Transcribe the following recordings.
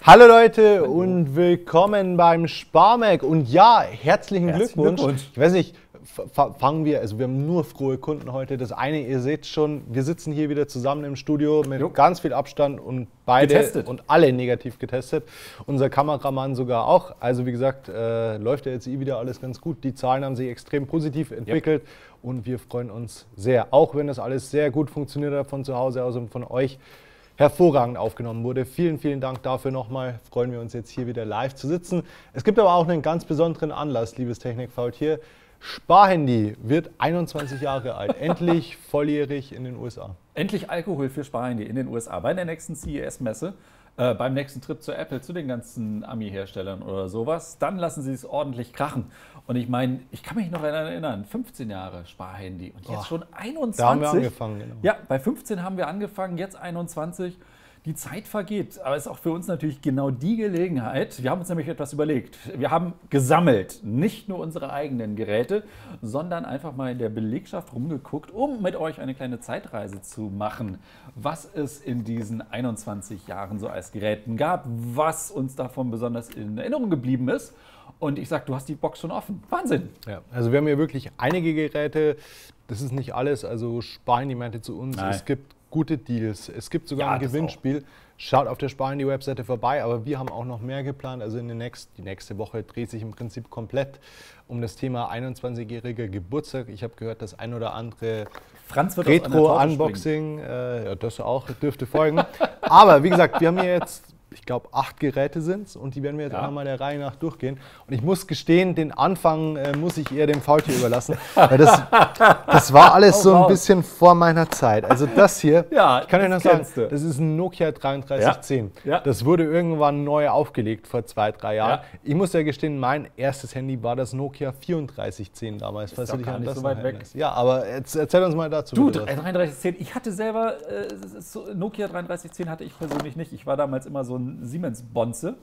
Hallo Leute und willkommen beim Sparmac und ja, herzlichen Glückwunsch. Ich weiß nicht, fangen wir, also wir haben nur frohe Kunden heute. Das eine, ihr seht schon, wir sitzen hier wieder zusammen im Studio mit ganz viel Abstand und beide getestet. Und alle negativ getestet. Unser Kameramann sogar auch. Also wie gesagt, läuft ja jetzt wieder alles ganz gut. Die Zahlen haben sich extrem positiv entwickelt und wir freuen uns sehr. Auch wenn das alles sehr gut funktioniert hat von zu Hause aus und von euch hervorragend aufgenommen wurde. Vielen, vielen Dank dafür nochmal. Freuen wir uns jetzt hier wieder live zu sitzen. Es gibt aber auch einen ganz besonderen Anlass, liebes Technikfaultier. Sparhandy wird 21 Jahre alt, endlich volljährig in den USA. Endlich Alkohol für Sparhandy in den USA bei der nächsten CES-Messe, beim nächsten Trip zu Apple, zu den ganzen Ami-Herstellern oder sowas. Dann lassen sie es ordentlich krachen. Und ich meine, ich kann mich noch erinnern, 15 Jahre Sparhandy und jetzt schon 21. Da haben wir angefangen, genau. Ja, bei 15 haben wir angefangen, jetzt 21. Die Zeit vergeht, aber es ist auch für uns natürlich genau die Gelegenheit. Wir haben uns nämlich etwas überlegt. Wir haben gesammelt, nicht nur unsere eigenen Geräte, sondern einfach mal in der Belegschaft rumgeguckt, um mit euch eine kleine Zeitreise zu machen, was es in diesen 21 Jahren so als Geräten gab, was uns davon besonders in Erinnerung geblieben ist. Und ich sag, du hast die Box schon offen. Wahnsinn! Ja, also wir haben hier wirklich einige Geräte. Das ist nicht alles. Also Sparhandy meinte zu uns, es gibt gute Deals. Es gibt sogar ein Gewinnspiel. Schaut auf der Sparhandy-Webseite vorbei, aber wir haben auch noch mehr geplant. Also die nächste Woche dreht sich im Prinzip komplett um das Thema 21-jähriger Geburtstag. Ich habe gehört, das ein oder andere Retro-Unboxing, das auch dürfte folgen. Aber wie gesagt, wir haben hier jetzt, ich glaube, 8 Geräte sind es und die werden wir jetzt auch mal der Reihe nach durchgehen. Und ich muss gestehen, den Anfang muss ich eher dem Faultier überlassen. Weil das war alles so ein bisschen vor meiner Zeit. Also das hier, ich kann euch noch sagen, das ist ein Nokia 3310. Ja. Das wurde irgendwann neu aufgelegt vor 2-3 Jahren. Ja. Ich muss ja gestehen, mein erstes Handy war das Nokia 3410 damals. Ist doch gar nicht so weit weg. Ja, aber erzähl uns mal dazu. Du, 3310, ich hatte selber, Nokia 3310 hatte ich persönlich nicht. Ich war damals immer so ein Siemens-Bonze.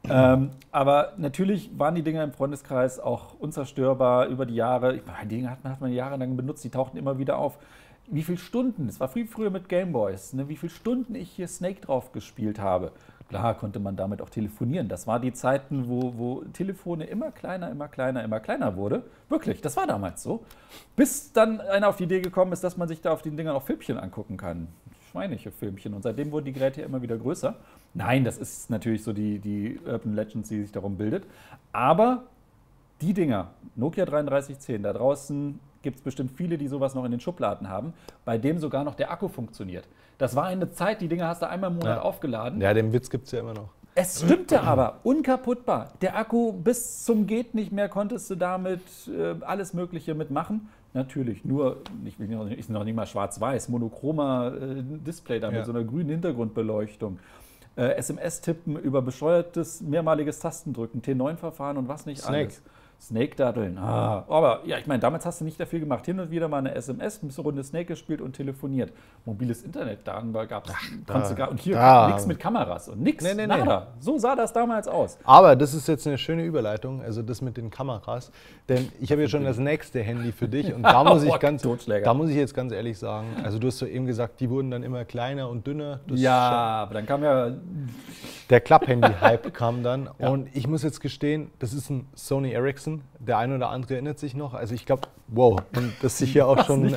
Aber natürlich waren die Dinger im Freundeskreis auch unzerstörbar über die Jahre. Die Dinger hat man jahrelang benutzt, die tauchten immer wieder auf. Wie viele Stunden, das war viel früher mit Gameboys, ne, wie viele Stunden ich hier Snake drauf gespielt habe. Klar konnte man damit auch telefonieren. Das war die Zeiten, wo Telefone immer kleiner wurde. Wirklich, das war damals so. Bis dann einer auf die Idee gekommen ist, dass man sich da auf den Dingern auch Filmchen angucken kann. Schweinliche Filmchen. Und seitdem wurden die Geräte ja immer wieder größer. Nein, das ist natürlich so die Urban Legends, die sich darum bildet. Aber die Dinger, Nokia 3310, da draußen gibt es bestimmt viele, die sowas noch in den Schubladen haben, bei dem sogar noch der Akku funktioniert. Das war eine Zeit, die Dinger hast du einmal im Monat aufgeladen. Ja, den Witz gibt es ja immer noch. Es stimmte aber, unkaputtbar. Der Akku bis zum geht nicht mehr, konntest du damit alles Mögliche mitmachen. Natürlich nur, ist noch nicht mal schwarz-weiß, monochromer Display da mit so einer grünen Hintergrundbeleuchtung. SMS-Tippen über bescheuertes, mehrmaliges Tastendrücken, T9-Verfahren und was nicht alles. Snake-Daddeln. Aber ja, ich meine, damals hast du nicht viel gemacht. Hin und wieder mal eine SMS, ein bisschen Runde Snake gespielt und telefoniert. Mobiles Internet, da gab es und hier nichts mit Kameras und nichts. Nada. So sah das damals aus. Aber das ist jetzt eine schöne Überleitung, also das mit den Kameras. Denn ich habe ja schon das nächste Handy für dich und da muss ich jetzt ganz ehrlich sagen, also du hast so eben gesagt, die wurden dann immer kleiner und dünner. Aber dann kam ja der Klapp-Handy-Hype kam dann und ich muss jetzt gestehen, das ist ein Sony Ericsson. Der eine oder andere erinnert sich noch. Also ich glaube, und das sich hier auch schon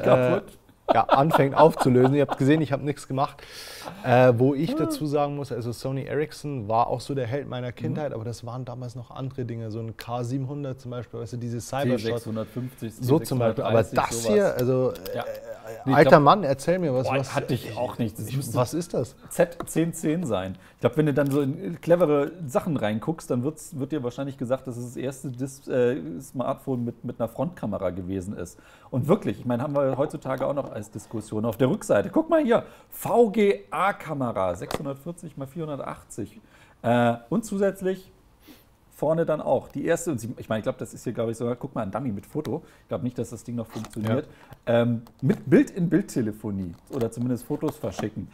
anfängt aufzulösen. Ihr habt gesehen, ich habe nichts gemacht. Wo ich dazu sagen muss, also Sony Ericsson war auch so der Held meiner Kindheit, aber das waren damals noch andere Dinge. So ein K700 zum Beispiel, weißt du, diese Cybershot. T650, so zum Beispiel. Aber das sowas. hier, also alter Mann, erzähl mir was. Hatte ich auch nicht. Was ist das? Z1010 sein. Ich glaube, wenn du dann so in clevere Sachen reinguckst, dann wird dir wahrscheinlich gesagt, dass es das erste Smartphone mit einer Frontkamera gewesen ist. Und wirklich, ich meine, haben wir heutzutage auch noch als Diskussion auf der Rückseite. Guck mal hier, VGA-Kamera, 640 x 480. Und zusätzlich vorne dann auch. Die erste, und ich meine, ich glaube, das ist hier, glaube ich, sogar, guck mal, ein Dummy mit Foto. Ich glaube nicht, dass das Ding noch funktioniert. Mit Bild-in-Bild-Telefonie oder zumindest Fotos verschicken.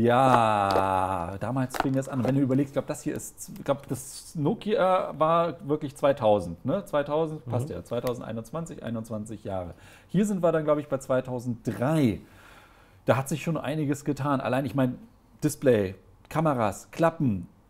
Ja, damals fing das an. Und wenn du überlegst, ich glaube, das hier ist, ich glaube, das Nokia war wirklich 2000. Ne? 2000 passt ja, 2021, 21 Jahre. Hier sind wir dann, glaube ich, bei 2003. Da hat sich schon einiges getan. Allein, ich meine, Display, Kameras, Klappen,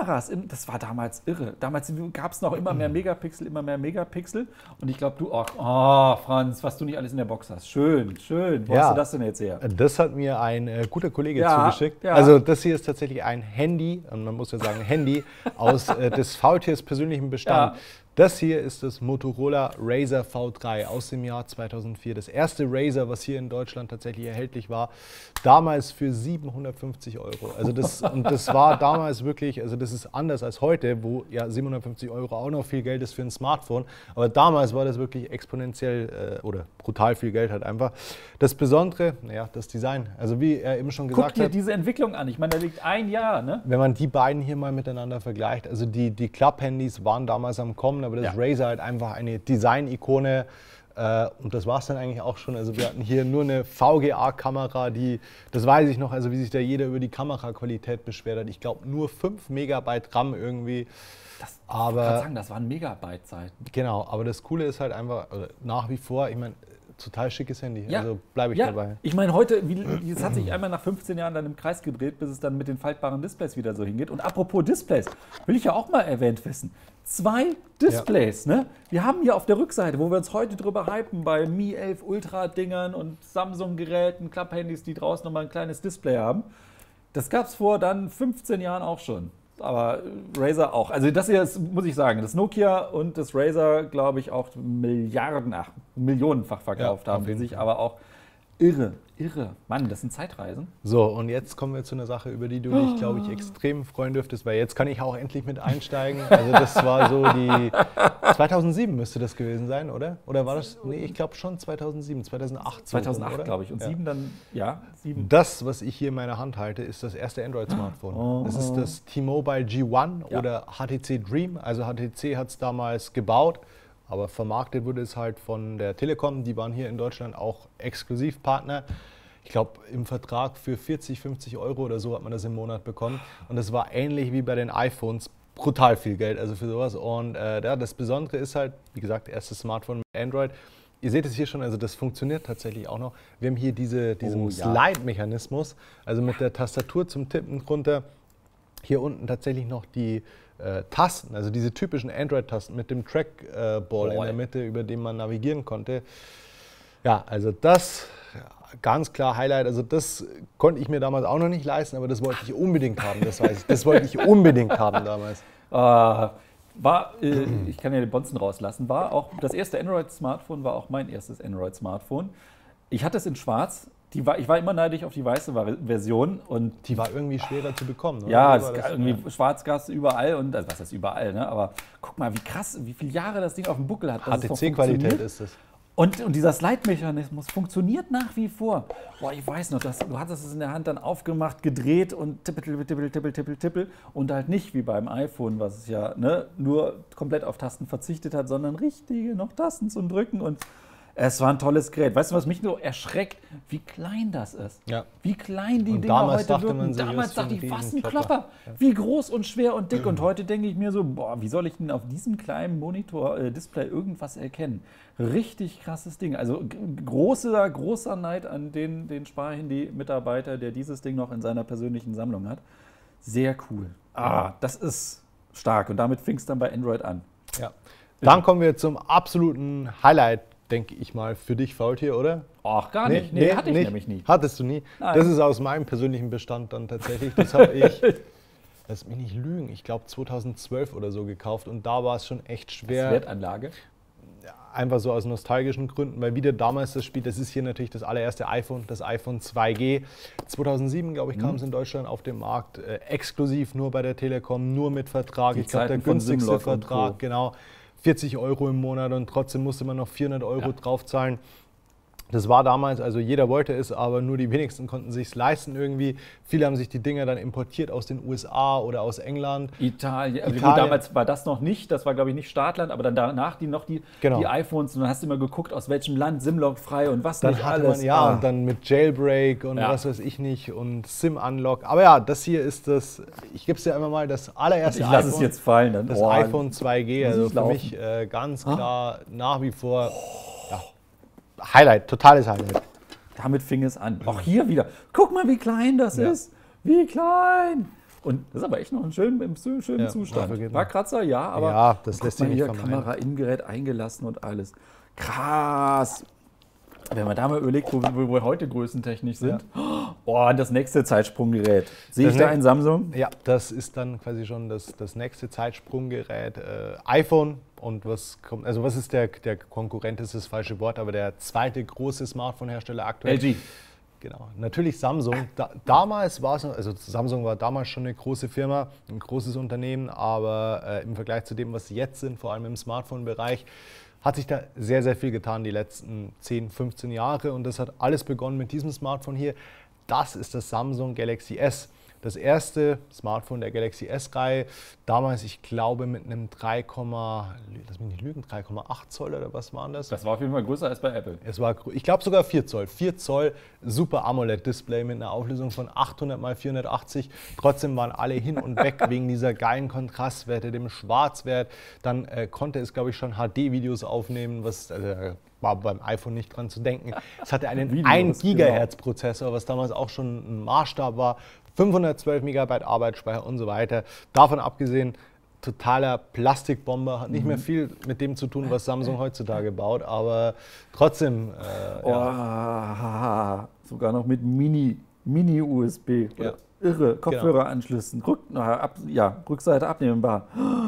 Kameras, das war damals irre. Damals gab es noch immer mehr Megapixel, immer mehr Megapixel. Und ich glaube, Franz, was du nicht alles in der Box hast. Schön, schön. Wo hast du das denn jetzt her? Das hat mir ein guter Kollege zugeschickt. Ja. Also das hier ist tatsächlich ein Handy, und man muss ja sagen Handy, aus des Faultiers persönlichem Bestand. Ja. Das hier ist das Motorola Razr V3 aus dem Jahr 2004. Das erste Razr, was hier in Deutschland tatsächlich erhältlich war. Damals für 750 €. Also das war damals wirklich, also das ist anders als heute, wo ja 750 € auch noch viel Geld ist für ein Smartphone. Aber damals war das wirklich exponentiell oder brutal viel Geld halt einfach. Das Besondere, naja, das Design. Also wie er eben schon gesagt hat. Guck dir diese Entwicklung an. Ich meine, da liegt ein Jahr, ne? Wenn man die beiden hier mal miteinander vergleicht, also die Klapp-Handys waren damals am Kommen, aber das Razr halt einfach eine Design-Ikone. Und das war es dann eigentlich auch schon. Also wir hatten hier nur eine VGA-Kamera, das weiß ich noch, also wie sich da jeder über die Kameraqualität beschwert hat. Ich glaube nur 5 Megabyte RAM irgendwie. Ich kann sagen, das waren Megabyte-Zeiten. Genau, aber das Coole ist halt einfach, nach wie vor, ich meine, total schickes Handy, also bleibe ich dabei. Ich meine, heute, es hat sich einmal nach 15 Jahren dann im Kreis gedreht, bis es dann mit den faltbaren Displays wieder so hingeht. Und apropos Displays, will ich ja auch mal erwähnt wissen. 2 Displays, ne? Wir haben hier auf der Rückseite, wo wir uns heute drüber hypen, bei Mi 11 Ultra-Dingern und Samsung-Geräten, Klapp-Handys, die draußen nochmal ein kleines Display haben. Das gab es vor dann 15 Jahren auch schon. Aber Razr auch. Also das hier ist, muss ich sagen, das Nokia und das Razr, glaube ich, auch millionenfach verkauft haben, die sich aber auch irre. Mann, das sind Zeitreisen. So, und jetzt kommen wir zu einer Sache, über die du dich, glaube ich, extrem freuen dürftest, weil jetzt kann ich auch endlich mit einsteigen. Also das war so 2007 müsste das gewesen sein, oder? Oder war das, nee, ich glaube schon 2007, 2008. 2008, glaube ich. Und 7 dann, 7. Das, was ich hier in meiner Hand halte, ist das erste Android-Smartphone. Das ist das T-Mobile G1 oder HTC Dream. Also HTC hat es damals gebaut. Aber vermarktet wurde es halt von der Telekom. Die waren hier in Deutschland auch Exklusivpartner. Ich glaube, im Vertrag für 40, 50 € oder so hat man das im Monat bekommen. Und das war ähnlich wie bei den iPhones. Brutal viel Geld, also für sowas. Und das Besondere ist halt, wie gesagt, erstes Smartphone mit Android. Ihr seht es hier schon, also das funktioniert tatsächlich auch noch. Wir haben hier diesen Slide-Mechanismus, also mit der Tastatur zum Tippen runter. Hier unten tatsächlich noch die Tasten, also diese typischen Android-Tasten mit dem Trackball in der Mitte, über den man navigieren konnte. Ja, also das ganz klar Highlight. Also das konnte ich mir damals auch noch nicht leisten, aber das wollte ich unbedingt haben, das weiß ich. Das wollte ich unbedingt haben damals. Ich kann ja den Bonzen rauslassen, war auch das erste Android-Smartphone, war auch mein erstes Android-Smartphone. Ich hatte es in schwarz. Ich war immer neidisch auf die weiße Version. Und die war irgendwie schwerer zu bekommen. Oder? Ja, schwarz gab es überall. Und, also was heißt überall, ne? Aber guck mal, wie krass, wie viele Jahre das Ding auf dem Buckel hat. HTC-Qualität ist es. Und dieser Slide-Mechanismus funktioniert nach wie vor. Boah, ich weiß noch, du hattest es in der Hand dann aufgemacht, gedreht und tippel. Und halt nicht wie beim iPhone, was es ja nur komplett auf Tasten verzichtet hat, sondern richtige noch Tasten zum Drücken. Und es war ein tolles Gerät. Weißt du, was mich nur erschreckt? Wie klein das ist. Ja. Wie klein die Dinger heute wirken. Damals dachte ich, was ein Klopper. Ja. Wie groß und schwer und dick. Und heute denke ich mir so, boah, wie soll ich denn auf diesem kleinen Monitor-Display irgendwas erkennen? Richtig krasses Ding. Also großer Neid an den Sparhandy-Mitarbeiter, der dieses Ding noch in seiner persönlichen Sammlung hat. Sehr cool. Das ist stark. Und damit fing es dann bei Android an. Ja. Dann kommen wir zum absoluten Highlight, denke ich mal, für dich, Faultier, oder? Ach, gar nicht. Nee, hatte ich nämlich nie. Hattest du nie? Nein. Das ist aus meinem persönlichen Bestand dann tatsächlich. Das habe ich, lass mich nicht lügen, ich glaube 2012 oder so gekauft. Und da war es schon echt schwer. Als Wertanlage? Einfach so aus nostalgischen Gründen, weil wieder damals das Spiel, das ist hier natürlich das allererste iPhone, das iPhone 2G. 2007, glaube ich, kam es in Deutschland auf den Markt, exklusiv nur bei der Telekom, nur mit Vertrag. Ich glaube, der günstigste Vertrag, genau. 40 € im Monat und trotzdem musste man noch 400 € draufzahlen. Das war damals, also jeder wollte es, aber nur die wenigsten konnten sich es leisten irgendwie. Viele haben sich die Dinger dann importiert aus den USA oder aus England. Italien. Gut, damals war das noch nicht, das war glaube ich nicht Startland, aber dann danach die iPhones und dann hast du immer geguckt, aus welchem Land, SIM-Lock frei und was dann nicht alles. Und dann mit Jailbreak und was weiß ich nicht und SIM-Unlock. Aber ja, das hier ist das, ich gebe es dir einmal mal, das allererste iPhone. Ich lasse es jetzt fallen. Dann. Das iPhone 2G, also für mich ganz klar nach wie vor Highlight, totales Highlight. Damit fing es an. Auch hier wieder. Guck mal, wie klein das ist. Wie klein. Und das ist aber echt noch ein im schönen Zustand. War Kratzer, ja, aber ja, das lässt sich nicht vermeiden. Kamera im Gerät eingelassen und alles. Krass. Wenn man da mal überlegt, wo wir heute größentechnisch sind. Ja. Oh, das nächste Zeitsprunggerät. Sehe ich da ein Samsung? Ja, das ist dann quasi schon das nächste Zeitsprunggerät. iPhone. Und was kommt, also was ist der Konkurrent, ist das falsche Wort, aber der zweite große Smartphone-Hersteller aktuell. LG. Genau, natürlich Samsung. Damals war es, also Samsung war damals schon eine große Firma, ein großes Unternehmen, aber im Vergleich zu dem, was sie jetzt sind, vor allem im Smartphone-Bereich, hat sich da sehr, sehr viel getan die letzten 10, 15 Jahre und das hat alles begonnen mit diesem Smartphone hier. Das ist das Samsung Galaxy S. Das erste Smartphone der Galaxy S-Reihe, damals, ich glaube, mit einem 3,8 Zoll oder was waren das? Das war auf jeden Fall größer als bei Apple. Es war, ich glaube, sogar 4 Zoll. 4 Zoll Super AMOLED-Display mit einer Auflösung von 800 x 480. Trotzdem waren alle hin und weg wegen dieser geilen Kontrastwerte, dem Schwarzwert. Dann konnte es, glaube ich, schon HD-Videos aufnehmen, was war beim iPhone nicht dran zu denken. Es hatte einen 1 GHz-Prozessor, was damals auch schon ein Maßstab war. 512 MB Arbeitsspeicher und so weiter. Davon abgesehen, totaler Plastikbomber, hat nicht mehr viel mit dem zu tun, was Samsung heutzutage baut, aber trotzdem. Sogar noch mit Mini-USB. Ja. Irre, Kopfhöreranschlüssen, Rückseite abnehmbar.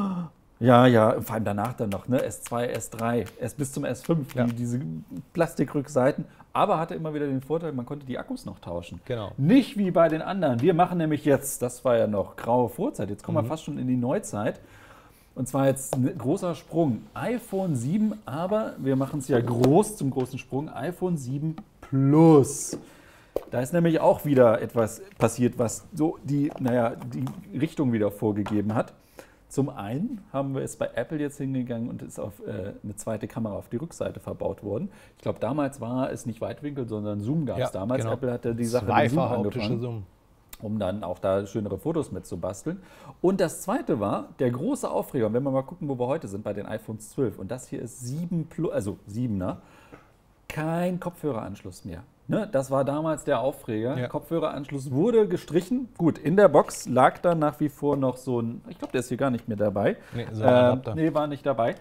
Ja, vor allem danach dann noch, ne? S2, S3, bis zum S5, diese Plastikrückseiten. Aber hatte immer wieder den Vorteil, man konnte die Akkus noch tauschen. Genau. Nicht wie bei den anderen. Wir machen nämlich jetzt, das war ja noch graue Vorzeit, jetzt kommen wir fast schon in die Neuzeit. Und zwar jetzt ein großer Sprung. iPhone 7, aber wir machen es ja groß zum großen Sprung. iPhone 7 Plus. Da ist nämlich auch wieder etwas passiert, was so die Richtung wieder vorgegeben hat. Zum einen haben wir es bei Apple jetzt hingegangen und ist auf eine zweite Kamera auf die Rückseite verbaut worden. Ich glaube, damals war es nicht Weitwinkel, sondern Zoom gab es damals. Genau. Apple hatte die Sache mit Zoom angefangen, Zoom, um dann auch da schönere Fotos mitzubasteln. Und das zweite war der große Aufreger. Und wenn wir mal gucken, wo wir heute sind bei den iPhones 12. Und das hier ist 7 Plus, also 7er. Kein Kopfhöreranschluss mehr. Ne, das war damals der Aufreger. Ja. Kopfhöreranschluss wurde gestrichen. Gut, in der Box lag dann nach wie vor noch so ein, ich glaube, der ist hier gar nicht mehr dabei. Nee, so ein Adapter. Nee, war nicht dabei.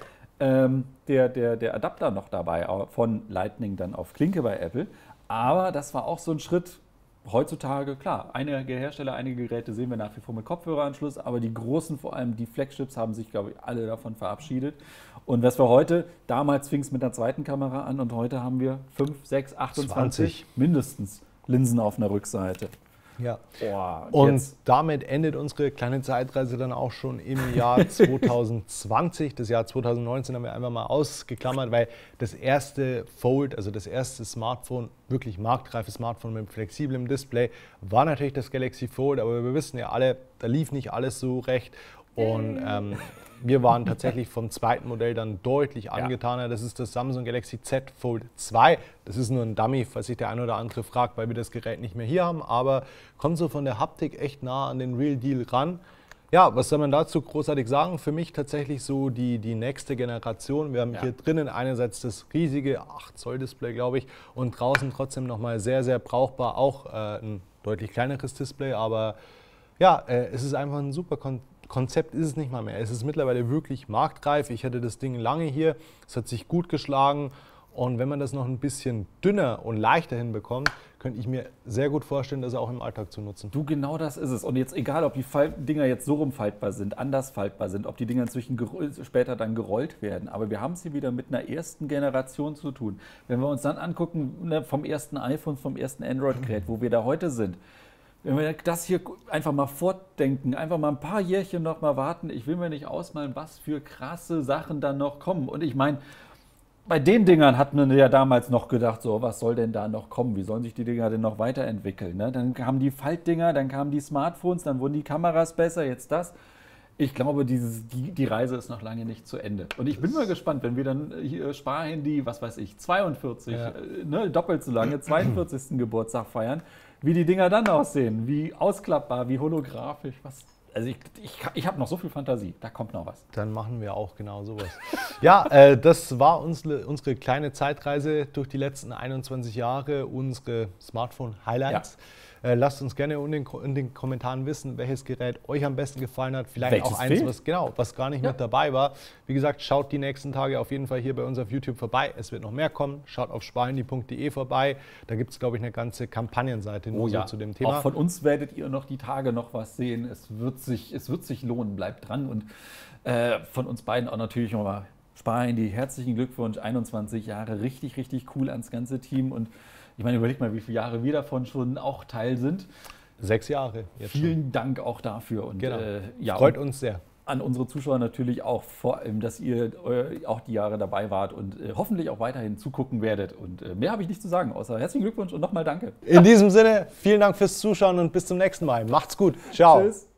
Der Adapter noch dabei, von Lightning dann auf Klinke bei Apple. Aber das war auch so ein Schritt. Heutzutage, klar, einige Hersteller, einige Geräte sehen wir nach wie vor mit Kopfhöreranschluss, aber die großen, vor allem die Flagships, haben sich, glaube ich, alle davon verabschiedet. Und was wir heute, damals fing es mit der zweiten Kamera an und heute haben wir 5, 6, 28 mindestens Linsen auf einer Rückseite. Ja. Boah, und damit endet unsere kleine Zeitreise dann auch schon im Jahr 2020. Das Jahr 2019 haben wir einfach mal ausgeklammert, weil das erste Fold, also das erste Smartphone, wirklich marktreifes Smartphone mit flexiblem Display, war natürlich das Galaxy Fold, aber wir wissen ja alle, da lief nicht alles so recht. Und wir waren tatsächlich vom zweiten Modell dann deutlich angetaner. Das ist das Samsung Galaxy Z Fold 2. Das ist nur ein Dummy, falls sich der eine oder andere fragt, weil wir das Gerät nicht mehr hier haben. Aber kommt so von der Haptik echt nah an den Real Deal ran. Ja, was soll man dazu großartig sagen? Für mich tatsächlich so die nächste Generation. Wir haben hier drinnen einerseits das riesige 8 Zoll Display, glaube ich, und draußen trotzdem nochmal sehr, sehr brauchbar auch ein deutlich kleineres Display. Aber ja, es ist einfach ein super Konzept, ist es nicht mal mehr. Es ist mittlerweile wirklich marktreif. Ich hatte das Ding lange hier, es hat sich gut geschlagen und wenn man das noch ein bisschen dünner und leichter hinbekommt, könnte ich mir sehr gut vorstellen, das auch im Alltag zu nutzen. Du, genau das ist es. Und jetzt egal, ob die Dinger jetzt so rumfaltbar sind, anders faltbar sind, ob die Dinger inzwischen später dann gerollt werden, aber wir haben es hier wieder mit einer ersten Generation zu tun. Wenn wir uns dann angucken, ne, vom ersten iPhone, vom ersten Android-Gerät, wo wir da heute sind, wenn wir das hier einfach mal fortdenken, einfach mal ein paar Jährchen noch mal warten, ich will mir nicht ausmalen, was für krasse Sachen dann noch kommen. Und ich meine, bei den Dingern hat man ja damals noch gedacht, so, was soll denn da noch kommen? Wie sollen sich die Dinger denn noch weiterentwickeln? Ne? Dann kamen die Faltdinger, dann kamen die Smartphones, dann wurden die Kameras besser, jetzt das. Ich glaube, die Reise ist noch lange nicht zu Ende. Und ich bin mal gespannt, wenn wir dann hier Sparhandy, was weiß ich, 42, ne, doppelt so lange, 42. Geburtstag feiern, wie die Dinger dann aussehen, wie ausklappbar, wie holographisch. Also ich habe noch so viel Fantasie, da kommt noch was. Dann machen wir auch genau sowas. Ja, das war unsere kleine Zeitreise durch die letzten 21 Jahre, unsere Smartphone-Highlights. Ja. Ja. Lasst uns gerne in den Kommentaren wissen, welches Gerät euch am besten gefallen hat. Vielleicht Welches auch eins, fehlt. was gar nicht mit dabei war. Wie gesagt, schaut die nächsten Tage auf jeden Fall hier bei uns auf YouTube vorbei. Es wird noch mehr kommen. Schaut auf sparhandy.de vorbei. Da gibt es, glaube ich, eine ganze Kampagnenseite nur so zu dem Thema. Auch von uns werdet ihr noch die Tage noch was sehen. Es wird sich lohnen. Bleibt dran. Und von uns beiden auch natürlich nochmal Sparhandy. Herzlichen Glückwunsch. 21 Jahre. Richtig, richtig cool ans ganze Team. Und ich meine, überlegt mal, wie viele Jahre wir davon schon auch Teil sind. 6 Jahre jetzt Vielen Dank auch dafür. Und, Genau. Ja, freut uns sehr. An unsere Zuschauer natürlich auch, vor allem, dass ihr auch die Jahre dabei wart und hoffentlich auch weiterhin zugucken werdet. Und mehr habe ich nicht zu sagen, außer herzlichen Glückwunsch und nochmal danke. In diesem Sinne, vielen Dank fürs Zuschauen und bis zum nächsten Mal. Macht's gut. Ciao. Tschüss.